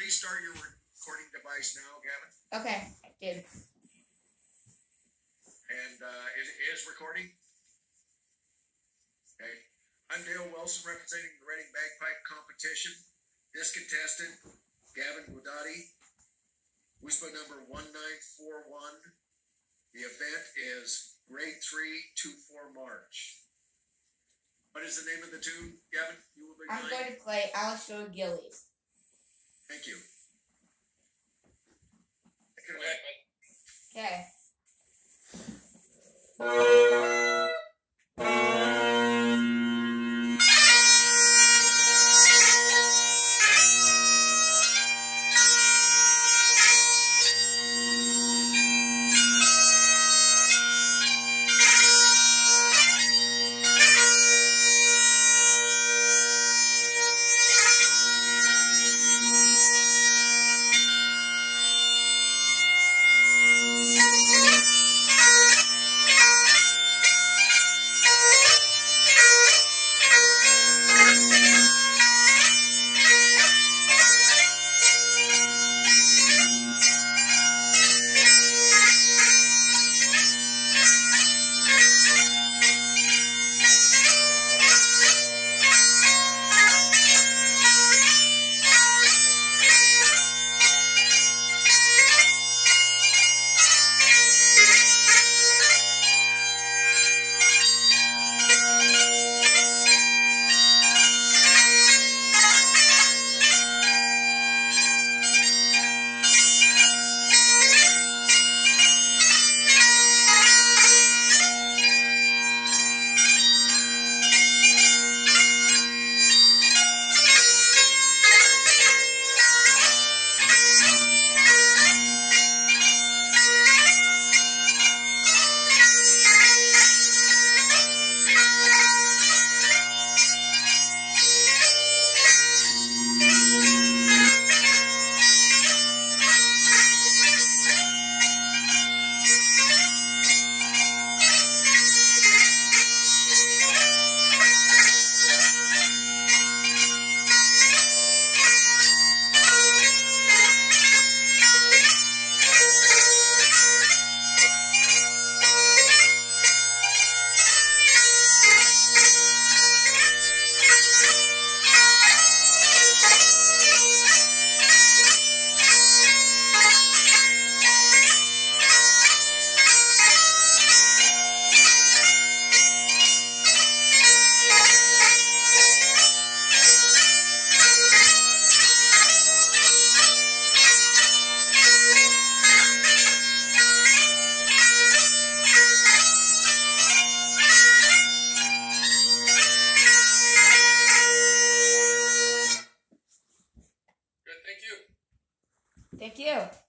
restart your recording device now, Gavin? Okay, I did. And it is recording? Okay. I'm Dale Wilson, representing the Reading Bagpipe Competition. This contestant, Gavin Guadati, WISPA number 1941. The event is Grade 3 2-4 March. What is the name of the tune, Gavin? You will be I'm going to play Allister Gillies. Thank you. Okay. Thank you.